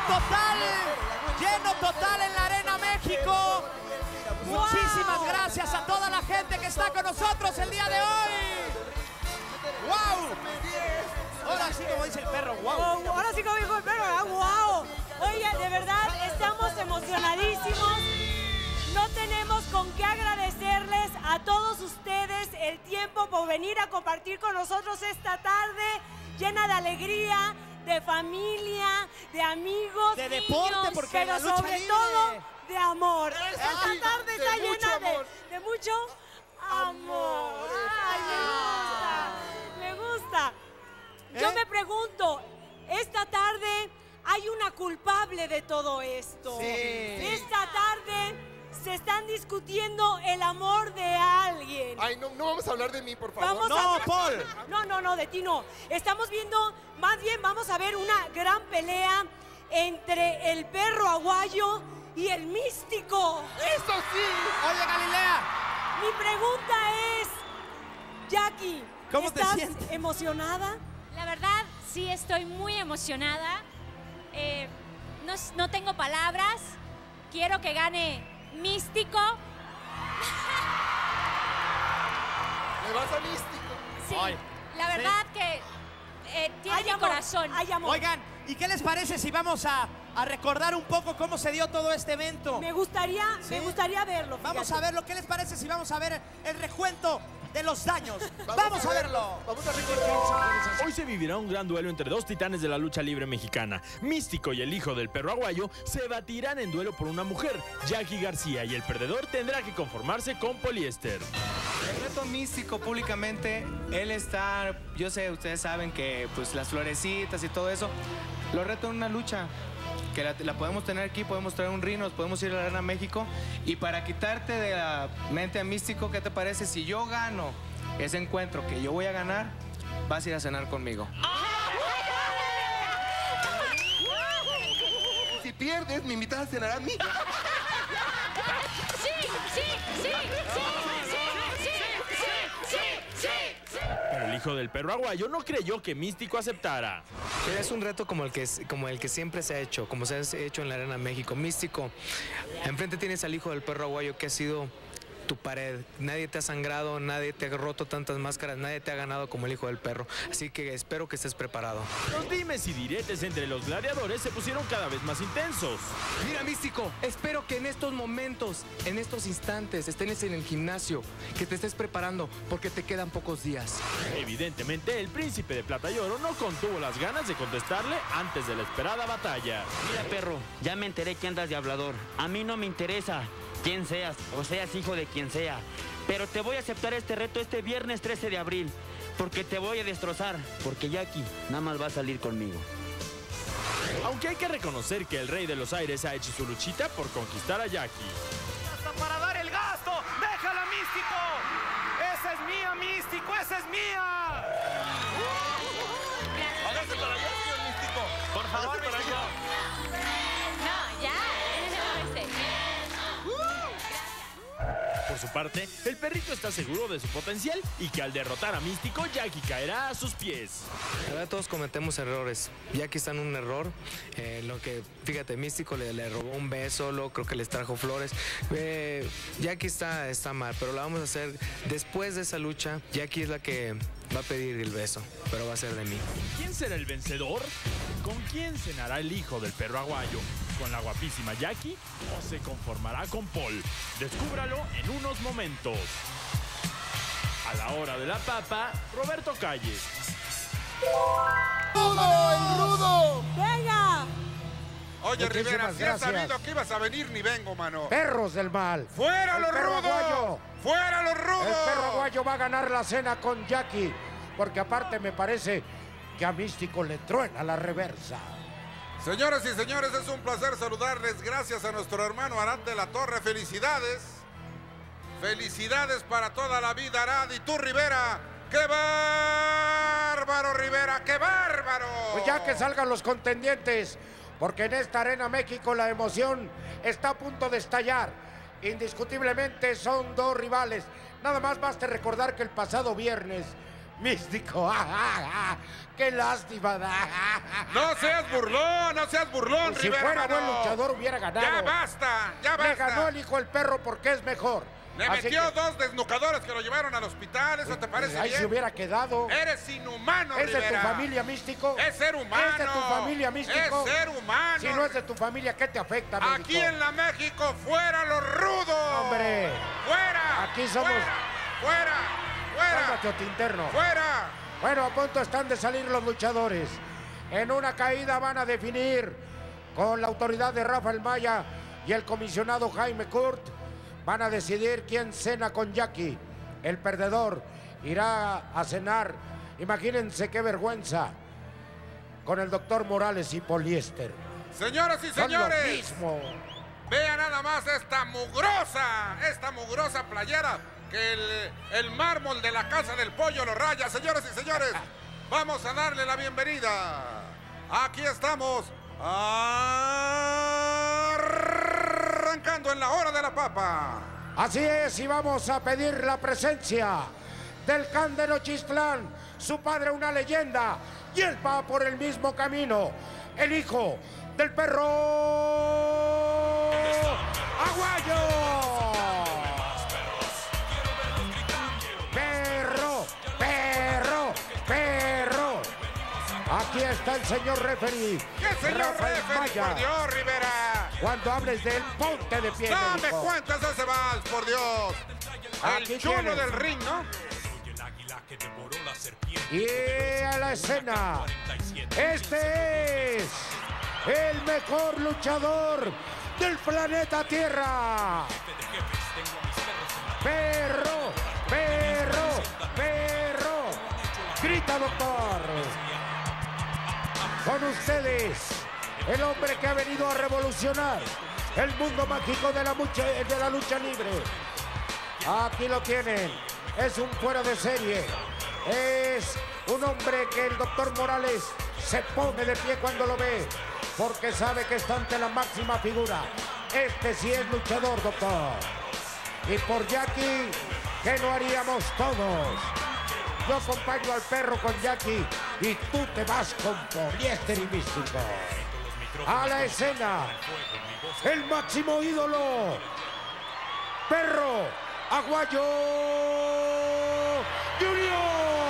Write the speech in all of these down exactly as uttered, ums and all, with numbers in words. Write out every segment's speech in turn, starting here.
total, lleno total en la Arena México. Wow. Muchísimas gracias a toda la gente que está con nosotros el día de hoy. ¡Wow! Ahora sí, como dice el perro, wow. Oh, ahora sí, como dijo el perro, ¿verdad? ¡Wow! Oigan, de verdad, estamos emocionadísimos. No tenemos con qué agradecerles a todos ustedes el tiempo por venir a compartir con nosotros esta tarde llena de alegría, de familia, de amigos, de deporte, niños, porque pero la lucha sobre libre. todo de amor. Ay, esta tarde de está llena de, amor. de mucho amor. Ay, me gusta, me gusta. Yo ¿Eh? me pregunto, esta tarde hay una culpable de todo esto. Sí. Esta tarde se están discutiendo el amor de alguien. Ay, no, no vamos a hablar de mí, por favor. Vamos No, a... Paul. No, no, no, de ti no. Estamos viendo, más bien vamos a ver una gran pelea entre el perro aguayo y el místico. ¡Eso sí! Oye, Galilea. Mi pregunta es, Jackie, ¿Cómo te ¿estás sientes? emocionada? La verdad, sí estoy muy emocionada. Eh, no, no tengo palabras. Quiero que gane Místico. ¿Me vas a Místico? Sí, Ay, la verdad que eh, tiene Hay mi amor, corazón. hay amor. Oigan, ¿y qué les parece si vamos a, a recordar un poco cómo se dio todo este evento? Me gustaría, Sí. me gustaría verlo. Vamos fíjate. a verlo. ¿Qué les parece si vamos a ver el recuento de los daños? Vamos, Vamos a a verlo. Vamos a recordar. Hoy se vivirá un gran duelo entre dos titanes de la lucha libre mexicana. Místico y el hijo del perro aguayo se batirán en duelo por una mujer, Jackie García, y el perdedor tendrá que conformarse con poliéster. El reto Místico públicamente, él está, yo sé, ustedes saben que pues las florecitas y todo eso, lo reto en una lucha. Que la, la podemos tener aquí, podemos traer un ring, nos podemos ir a la Arena México. Y para quitarte de la mente a Místico, ¿qué te parece si yo gano ese encuentro que yo voy a ganar? Vas a ir a cenar conmigo. Si pierdes, me invitas a cenar a mí. Sí, sí, sí, sí, sí, sí, sí, sí, sí, sí. Pero el hijo del perro aguayo no creyó que Místico aceptara. Es un reto como el, que, como el que siempre se ha hecho, como se ha hecho en la Arena México. Místico, enfrente tienes al hijo del perro aguayo que ha sido tu pared. Nadie te ha sangrado, nadie te ha roto tantas máscaras, nadie te ha ganado como el hijo del perro. Así que espero que estés preparado. Los dimes y diretes entre los gladiadores se pusieron cada vez más intensos. Mira, Místico, espero que en estos momentos, en estos instantes, estés en el gimnasio, que te estés preparando, porque te quedan pocos días. Evidentemente, el príncipe de plata y oro no contuvo las ganas de contestarle antes de la esperada batalla. Mira, perro, ya me enteré que andas de hablador. A mí no me interesa quién seas o seas hijo de quien sea. Pero te voy a aceptar este reto este viernes trece de abril. Porque te voy a destrozar. Porque Jackie nada más va a salir conmigo. Aunque hay que reconocer que el rey de los aires ha hecho su luchita por conquistar a Jackie. ¡Hasta para dar el gasto! ¡Déjala, Místico! ¡Esa es mía, Místico! ¡Esa es mía! Hágase para allá, señor Místico. Por favor, Hágase para Místico. allá. No, ya. No, ese. Por su parte, el perrito está seguro de su potencial y que al derrotar a Místico, Jackie caerá a sus pies. La verdad, todos cometemos errores. Jackie está en un error. Eh, lo que, fíjate, Místico le, le robó un beso, luego creo que les trajo flores. Eh, Jackie está, está mal, pero la vamos a hacer después de esa lucha. Jackie es la que va a pedir el beso, pero va a ser de mí. ¿Quién será el vencedor? ¿Con quién cenará el hijo del perro aguayo? ¿Con la guapísima Jackie o se conformará con Paul? Descúbralo en unos momentos. A la hora de la papa, Roberto Calles. ¡Rudo, el rudo! ¡Venga! Oye, Muchísimas Rivera, si has gracias. sabido que ibas a venir, ni vengo, mano. Perros del mal. ¡Fuera El los perro rudos! aguayo. ¡Fuera los rudos! El perro aguayo va a ganar la cena con Jackie, porque aparte me parece que a Místico le truena la reversa. Señoras y señores, es un placer saludarles. Gracias a nuestro hermano Arad de la Torre. Felicidades. Felicidades para toda la vida, Arad. Y tú, Rivera. ¡Qué bárbaro, Rivera! ¡Qué bárbaro! Pues ya que salgan los contendientes, porque en esta Arena México la emoción está a punto de estallar. Indiscutiblemente son dos rivales. Nada más basta recordar que el pasado viernes Místico. ¡Qué lástima! No seas burlón, no seas burlón, Si Rivera, fuera buen mano. luchador hubiera ganado. Ya basta, ya Le ganó basta. el hijo del perro porque es mejor. Le Así metió que- dos desnucadores que lo llevaron al hospital, ¿eso te parece Ahí bien? se hubiera quedado. Eres inhumano, ¿Es de tu Rivera. familia, Místico? Es ser humano. ¿Es de tu familia, Místico? Es ser humano. Si no es de tu familia, ¿qué te afecta, Místico? Aquí en la México, fuera los rudos. Hombre. Fuera. Aquí somos- Fuera, fuera, fuera. Cálmate, Otinterno. Fuera. Bueno, a punto están de salir los luchadores. En una caída van a definir con la autoridad de Rafael Maya y el comisionado Jaime Kurt. Van a decidir quién cena con Jackie. El perdedor irá a cenar. Imagínense qué vergüenza. Con el doctor Morales y Poliéster. Señoras y Son lo señores. mismo. Vea nada más esta mugrosa, esta mugrosa playera que el, el mármol de la Casa del Pollo lo raya. Señoras y señores, vamos a darle la bienvenida. Aquí estamos arrancando en la hora de la papa. Así es, y vamos a pedir la presencia del Can de Nochistlán, su padre una leyenda, y él va por el mismo camino, el hijo del perro Aguayo. Perro, perro, perro. Aquí está el señor referee. ¿Qué señor Rafael referee, Maya. por Dios, Rivera? Cuando hables de él, ponte de pie. No me médico. cuentes ese vals, por Dios. Aquí El chulo tienes. del ring, ¿no? Y a la escena, este es el mejor luchador del planeta Tierra. Perro, perro, perro. Grita, doctor. Con ustedes, el hombre que ha venido a revolucionar el mundo mágico de la, mucha- de la lucha libre. Aquí lo tienen. Es un fuera de serie. Es un hombre que el doctor Morales se pone de pie cuando lo ve, porque sabe que está ante la máxima figura. Este sí es luchador, doctor. Y por Jackie, ¿qué no haríamos todos? Yo acompaño al perro con Jackie y tú te vas con Poliéster y Místico. A la escena, el máximo ídolo, Perro Aguayo Junior.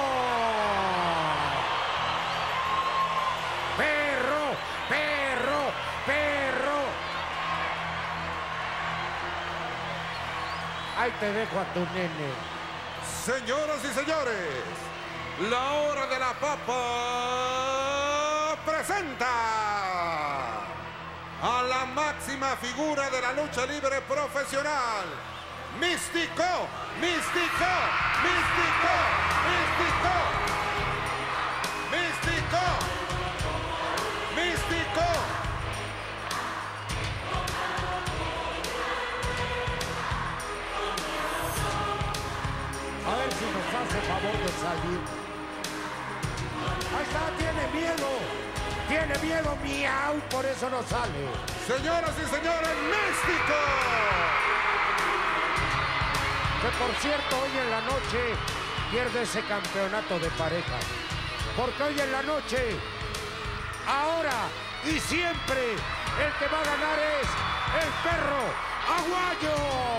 Perro, perro, perro. Ahí te dejo a tu nene. Señoras y señores, la hora de la papa presenta a la máxima figura de la lucha libre profesional, Místico, Místico, Místico, Místico, Místico, Místico. A ver si nos hace favor de salir. Ahí está, tiene miedo. Tiene miedo, miau, por eso no sale. Señoras y señores, Místico. Que por cierto, hoy en la noche pierde ese campeonato de pareja. Porque hoy en la noche, ahora y siempre, el que va a ganar es el perro Aguayo.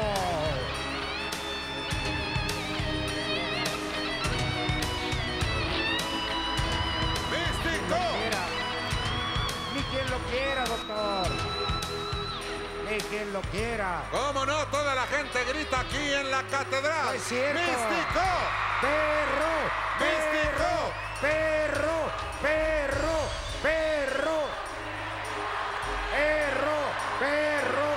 Místico. Ni quien lo quiera, doctor. Ni quien lo quiera. ¿Cómo no? Toda la gente grita aquí en la catedral. No es cierto. ¡Místico! Perro, ¡Místico! perro, perro, perro, perro, perro.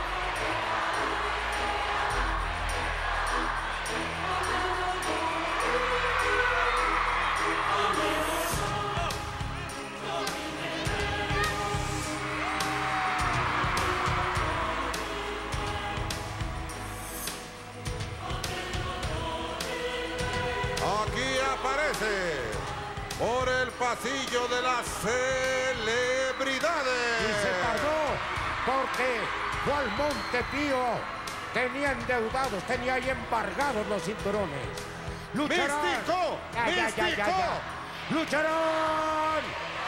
Aquí aparece por el pasillo de las celebridades. Y se tardó porque fue al Monte Pío. Tenía endeudados, tenía ahí embargados los cinturones. lucharán. ¡Místico! Ya, ya, ya, ya, ya. Lucharán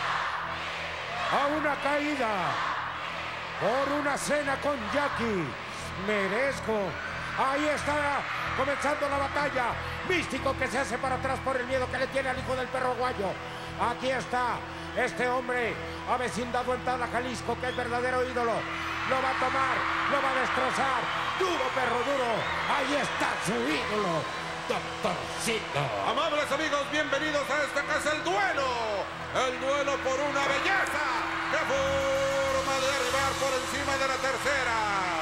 a una caída por una cena con Jackie. Merezco. Ahí está comenzando la batalla. Místico que se hace para atrás por el miedo que le tiene al hijo del perro aguayo. Aquí está este hombre avecindado en Tala, Jalisco, que es verdadero ídolo. Lo va a tomar, lo va a destrozar. Duro, perro, duro. Ahí está su ídolo, Doctorcito. Amables amigos, bienvenidos a esta casa, el duelo. El duelo por una belleza. ¡Qué forma de arribar por encima de la tercera!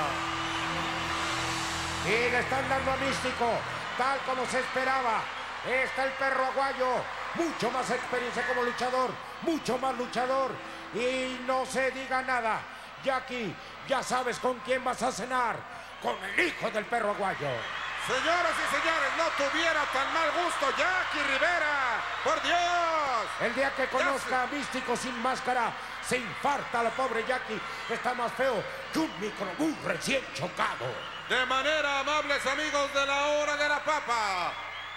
Y le están dando a Místico, tal como se esperaba. Está el perro aguayo, mucho más experiencia como luchador, mucho más luchador. Y no se diga nada, Jackie, ya sabes con quién vas a cenar, con el hijo del perro aguayo. Señoras y señores, no tuviera tan mal gusto Jackie Rivera, por Dios. El día que conozca a Místico sin máscara, se infarta la pobre Jackie. Está más feo que un microbús recién chocado. De manera, amables amigos de la hora de la papa,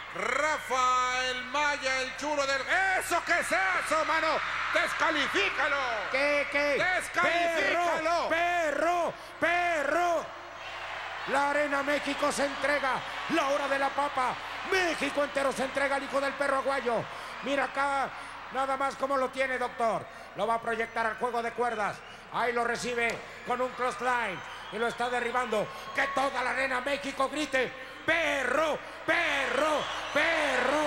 Rafael Maya, el chulo del... ¡Eso qué es eso, mano! ¡Descalifícalo! ¿Qué, qué? ¡Descalifícalo! ¡Perro, perro, perro! La Arena México se entrega, la hora de la papa. México entero se entrega al hijo del perro aguayo. Mira acá, nada más como lo tiene, doctor. Lo va a proyectar al juego de cuerdas. Ahí lo recibe con un crossline y lo está derribando. Que toda la Arena México grite: ¡perro, perro, perro!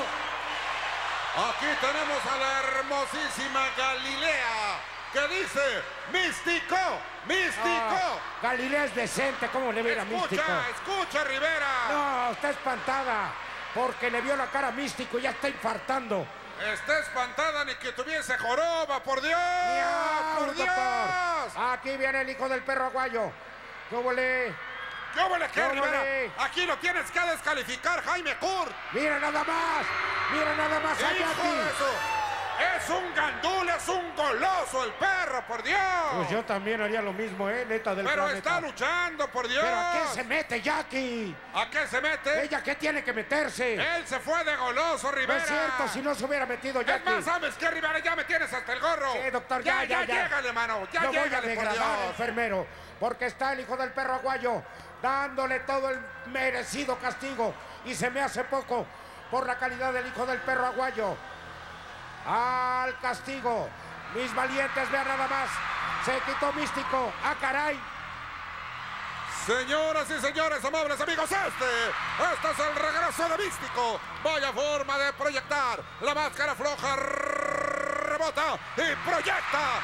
Aquí tenemos a la hermosísima Galilea, que dice: ¡Místico! ¡Místico! Oh, Galilea es decente, ¿cómo le viera Místico? Escucha, escucha, Rivera. No, está espantada porque le vio la cara a Místico y ya está infartando. Está espantada ni que tuviese joroba, por Dios. Miau, ¡Por Dios! doctor. Aquí viene el hijo del perro aguayo. ¿Cómo le? ¿Cómo le qué, ¿Cómo Rivera? le? Aquí lo tienes que descalificar, Jaime Kurt. Mira nada más. Mira nada más a ¡Hijo Jackie. de eso! ¡Es un gandul, es un goloso el perro, por Dios! Pues yo también haría lo mismo, ¿eh? Neta del Pero planeta. está luchando, por Dios. ¿Pero a qué se mete, Jackie? ¿A qué se mete? ¿Ella qué tiene que meterse? Él se fue de goloso, No Rivera. es cierto, si no se hubiera metido Es Jackie. más, ¿sabes qué, Rivera? Ya me tienes hasta el gorro. Sí, doctor, ya, ya, ya. llégale, mano, ya Lo voy a llégale, por degradar, Dios. enfermero, porque está el hijo del perro aguayo dándole todo el merecido castigo y se me hace poco por la calidad del hijo del perro aguayo. Al castigo, mis valientes, vean nada más, se quitó Místico. ¡Ah, caray! Señoras y señores, amables amigos, este, este es el regreso de Místico. Vaya forma de proyectar. La máscara floja rebota y proyecta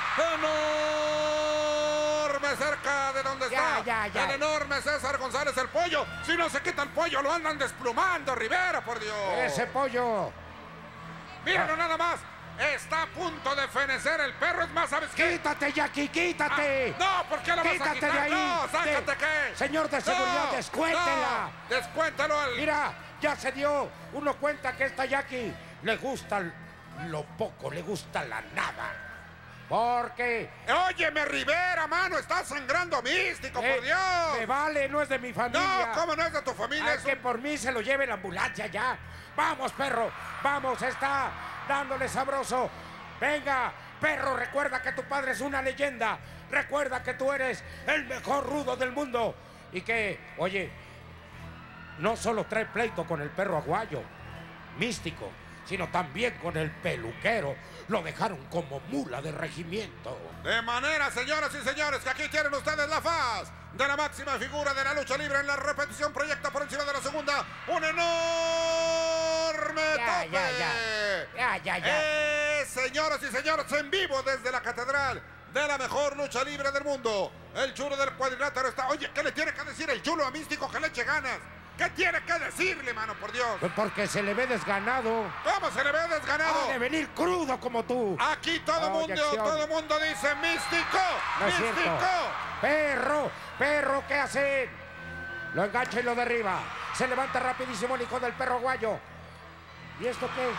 enorme cerca de donde Ya, está ya, ya. el enorme César González, el pollo. Si no se quita el pollo, lo andan desplumando, Rivera, por Dios. Ese pollo. Mírenlo Ah. nada más. Está a punto de fenecer el perro. Es más, ¿sabes qué? ¡Quítate, Jackie, quítate! Ah, no, ¿por qué lo vas a ¡Quítate quitar? de ahí! No, sácate, De- ¿qué? Señor de seguridad, No, descuéntela. no, descuéntalo al... Mira, ya se dio uno cuenta que esta Jackie le gusta lo poco, le gusta la nada. Porque... Óyeme, Rivera, mano, está sangrando Místico, eh, por Dios. me vale, no es de mi familia. No, ¿cómo no es de tu familia? Es que por mí se lo lleve la ambulancia ya. Vamos, perro, vamos, está dándole sabroso. Venga, perro, recuerda que tu padre es una leyenda. Recuerda que tú eres el mejor rudo del mundo. Y que, oye, no solo trae pleito con el perro aguayo, Místico, sino también con el peluquero. Lo dejaron como mula de regimiento. De manera, señoras y señores, que aquí tienen ustedes la faz de la máxima figura de la lucha libre. En la repetición proyecta por encima de la segunda un enorme Ya, tope. ya, ya. Ya, ya, ya. Eh, señoras y señores, en vivo desde la catedral de la mejor lucha libre del mundo. El chulo del cuadrilátero está... Oye, ¿qué le tiene que decir el chulo a Místico? Que le eche ganas. ¿Qué tiene que decirle, mano, por Dios? Pues porque se le ve desganado. ¿Cómo se le ve desganado? Ha de venir crudo como tú. Aquí todo Oye, mundo, acción. todo mundo dice Místico, No es cierto. Místico. Perro, perro, ¿qué hacen? Lo engancha y lo derriba. Se levanta rapidísimo el hijo del perro aguayo. ¿Y esto qué?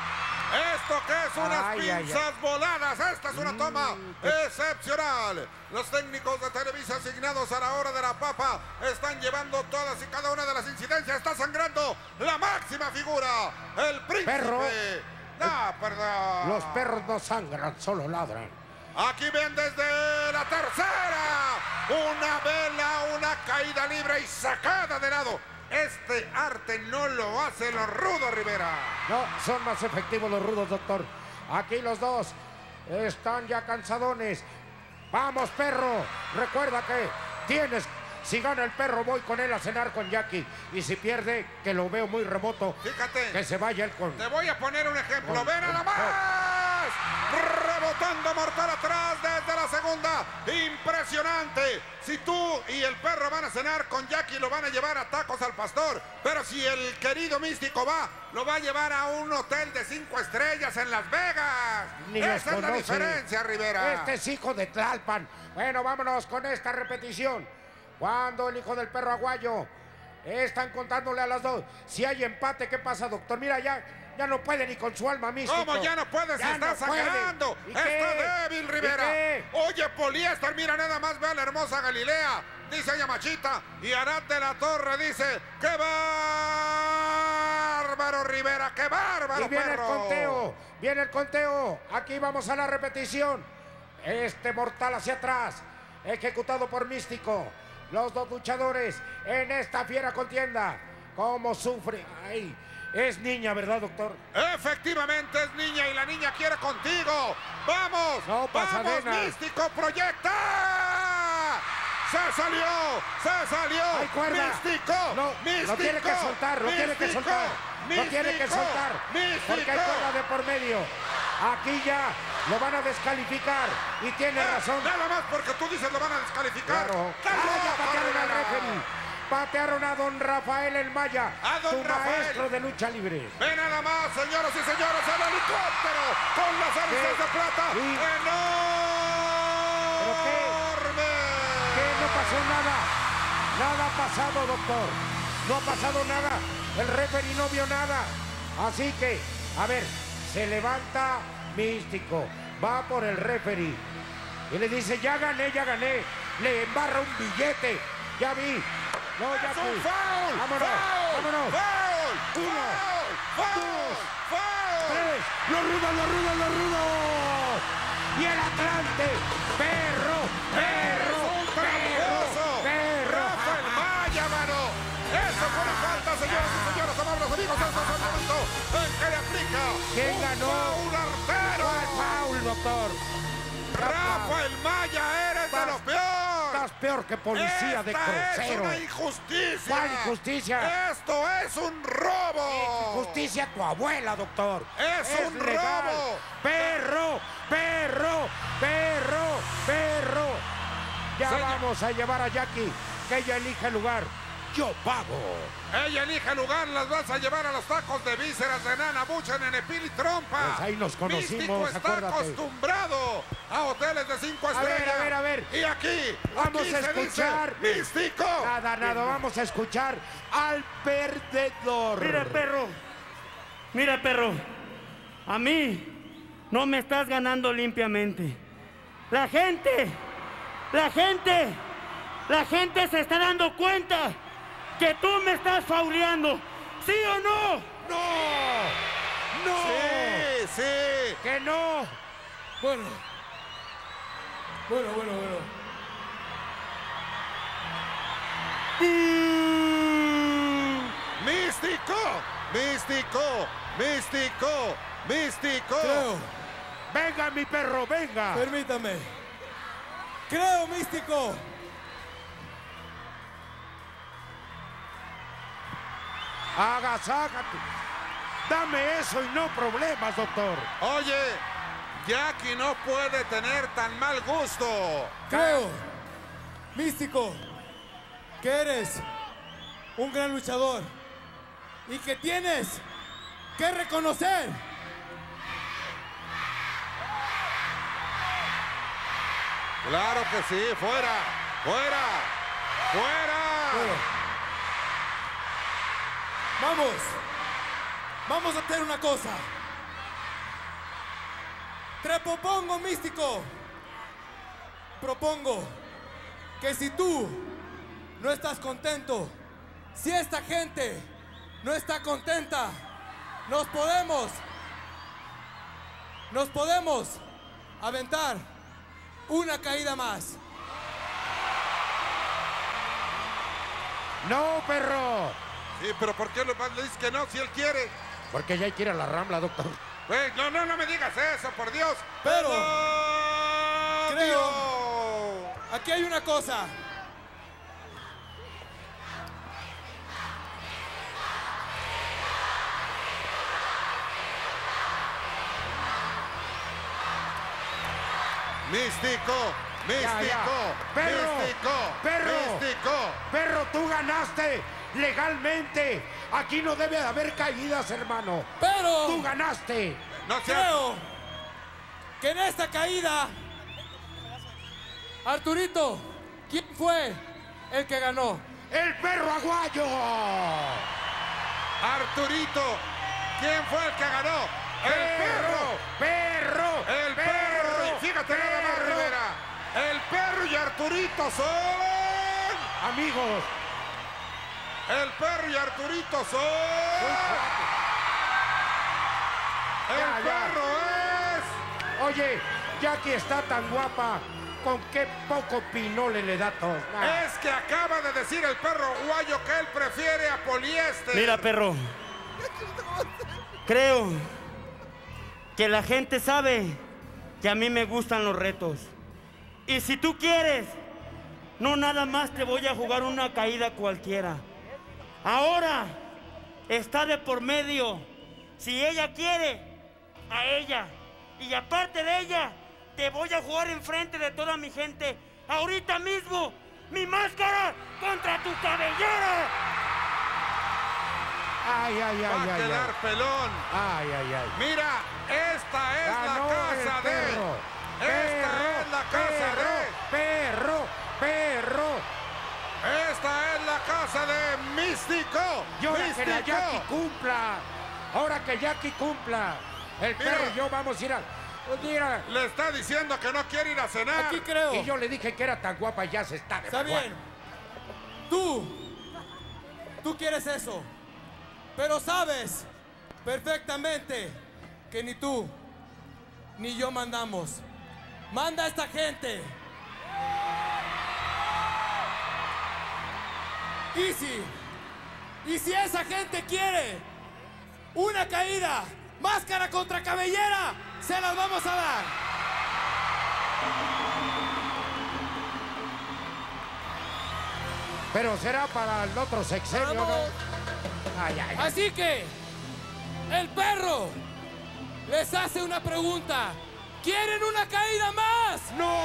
Esto que es unas Ay, pinzas ay, ay. voladas. Esta es una toma excepcional. Los técnicos de Televisa asignados a la hora de la papa están llevando todas y cada una de las incidencias. Está sangrando la máxima figura, el príncipe. Perro. No, perdón. Los perros no sangran, solo ladran. Aquí ven desde la tercera. Una vela, una caída libre y sacada de lado. Este arte no lo hace los rudos, Rivera. No, son más efectivos los rudos, doctor. Aquí los dos están ya cansadones. Vamos, perro. Recuerda que tienes... Si gana el perro, voy con él a cenar con Jackie. Y si pierde, que lo veo muy remoto, fíjate, que se vaya él con... Te voy a poner un ejemplo. Con, ¡Ven a la con, más! Rebotando mortal atrás desde la segunda. Impresionante. Si tú y el perro van a cenar con Jackie, lo van a llevar a tacos al pastor. Pero si el querido místico va, lo va a llevar a un hotel de cinco estrellas en Las Vegas. Ni los Esa es la conoce. diferencia, Rivera. Este es hijo de Tlalpan. Bueno, vámonos con esta repetición. Cuando el hijo del perro aguayo están contándole a las dos. Si hay empate, ¿qué pasa, doctor? Mira, ya, ya no puede ni con su alma mística. ¿Cómo ya no puede? Se está sangrando. Está débil, Rivera. Oye, Poliéster, mira nada más, ve a la hermosa Galilea. Dice Yamachita. Y Arad de la Torre dice, ¡qué bárbaro, Rivera! ¡Qué bárbaro, Y viene perro! el conteo. Viene el conteo. Aquí vamos a la repetición. Este mortal hacia atrás. Ejecutado por Místico. Los dos luchadores en esta fiera contienda. ¿Cómo sufre? Ay, es niña, ¿verdad, doctor? Efectivamente es niña y la niña quiere contigo. ¡Vamos! No, ¡Vamos, Pasadena! Místico, proyecta! ¡Se salió! ¡Se salió! ¡Ay, cuerda! ¡Místico! No, ¡Místico! lo tiene que soltar, lo tiene que ¡Místico! soltar. Lo tiene que ¡Místico! soltar. ¡Místico! Porque hay cuerda de por medio. Aquí ya lo van a descalificar. Y tiene Eh, razón. Nada más porque tú dices lo van a descalificar. Claro. ¡Qué Ah, ya loco, patearon al Rivera! referee. Patearon a don Rafael El Maya. A don su Rafael. maestro de lucha libre. Ve nada más, señoras y señores, el helicóptero con las hélices ¿Qué? de plata. Sí. ¡Enorme! ¿Pero qué? ¿Qué? No pasó nada. Nada ha pasado, doctor. No ha pasado nada. El referee no vio nada. Así que, a ver, se levanta Místico. Va por el referee. Y le dice, ya gané, ya gané. Le embarra un billete. Ya vi. No, ya ¡Es fui. un foul! Vámonos, ¡Foul! vámonos. ¡Foul! Uno, ¡Foul! dos, ¡Foul! tres. ¡Los rudos, los rudos, los rudos! Y el Atlante. ¡Perro! ¡Perro! ¡Es un ¡Perro! tramposo! ¡Perro! ¡Rafael Maya, mano! ¡Eso fue una falta, señoras y señores! ¡Amables amigos! ¡Este es el momento en que le aplica ¿Quién un ganó? foul artero! ¿Cuál foul, doctor? ¡Rafael Maya, eres de los peor! Estás peor que policía de ¡Esta crucero. es una injusticia! ¿Cuál injusticia? ¡Esto es un robo! Justicia a tu abuela, doctor. ¡Es un legal. robo! ¡Perro! ¡Perro! ¡Perro! ¡Perro! Ya Señor- vamos a llevar a Jackie, que ella elija el lugar. Yo pago. Ella elige lugar, las vas a llevar a los tacos de vísceras de Nana Bucha, Nenepil y Trompa. Pues ahí nos conocimos, Místico está acuérdate. acostumbrado a hoteles de cinco A ver, estrellas. a ver, a ver. Y aquí, Vamos aquí a se dice, escuchar. Místico. Nada, nada, vamos a escuchar al perdedor. Mira, perro. Mira, perro. A mí no me estás ganando limpiamente. La gente, la gente, la gente se está dando cuenta que tú me estás fauleando. ¿Sí o no? ¡No! ¡No! Sí, sí. ¡Que no! Bueno. Bueno, bueno, bueno. Místico, místico, místico, místico. Creo. ¡Venga, mi perro, venga! Permítame. Creo, Místico. Agasájate. Dame eso y no problemas, doctor. Oye, Jackie no puede tener tan mal gusto. Creo, Místico, que eres un gran luchador y que tienes que reconocer Claro que sí, fuera, fuera, fuera. Bueno. Vamos, vamos a hacer una cosa. Te propongo, Místico. Propongo que si tú no estás contento, si esta gente no está contenta, nos podemos, nos podemos aventar una caída más. ¡No, perro! Sí, pero ¿por qué le dices que no si él quiere? Porque ya hay que ir a la Rambla, doctor. Güey, no, no, no me digas eso, por Dios. Pero ¡Oh, creo, Dios! aquí hay una cosa. Místico, místico, Ya, ya. Perro, místico, perro, místico. Perro, tú ganaste legalmente. Aquí no debe de haber caídas, hermano. Pero tú ganaste. No creo que en esta caída, Arturito, ¿quién fue el que ganó? ¡El perro aguayo! Arturito, ¿quién fue el que ganó? ¡El perro! ¡Perro! ¡El perro! Y fíjate nada más, Rivera. El perro y Arturito son... Amigos. El perro y Arturito son... El Ya, ya. perro es... Oye, Jackie está tan guapa. ¿Con qué poco pinole le da todo? Ah. Es que acaba de decir el perro guayo que él prefiere a poliéster. Mira, perro. Creo que la gente sabe que a mí me gustan los retos. Y si tú quieres, no nada más te voy a jugar una caída cualquiera. Ahora está de por medio. Si ella quiere, a ella. Y aparte de ella, te voy a jugar enfrente de toda mi gente. Ahorita mismo, mi máscara contra tu cabellera. Ay, ay, ay, Va a ay, quedar ay. pelón. Ay, ay, ay. Mira, esta es Ganó la casa el de... perro. Esta Perro, es la casa perro, de... Perro, perro. Esta es la casa de Místico. Y ahora que la Místico. Jackie cumpla. Ahora que Jackie cumpla. El Mira. perro y yo vamos a ir a... Mira. Le está diciendo que no quiere ir a cenar. Aquí creo. Y yo le dije que era tan guapa y ya se está de Está bien. Tú, tú quieres eso. Pero sabes perfectamente que ni tú ni yo mandamos. Manda a esta gente. Y si, y si esa gente quiere una caída, máscara contra cabellera, se las vamos a dar. Pero será para el otro sexenio, ¿no? Ay, ay, ay. Así que el perro les hace una pregunta. ¿Quieren una caída más? ¡No!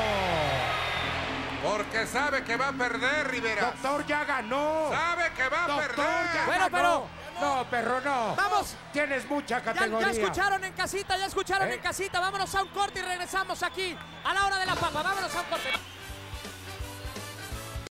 Porque sabe que va a perder, Rivera. Doctor ya ganó. Sabe que va a Doctor perder. ya Bueno, ganó. pero- No, perro, no. Vamos. Tienes mucha Ya, categoría. ya escucharon en casita, ya escucharon ¿Eh? en casita. Vámonos a un corte y regresamos aquí a la hora de la papa. Vámonos a un corte.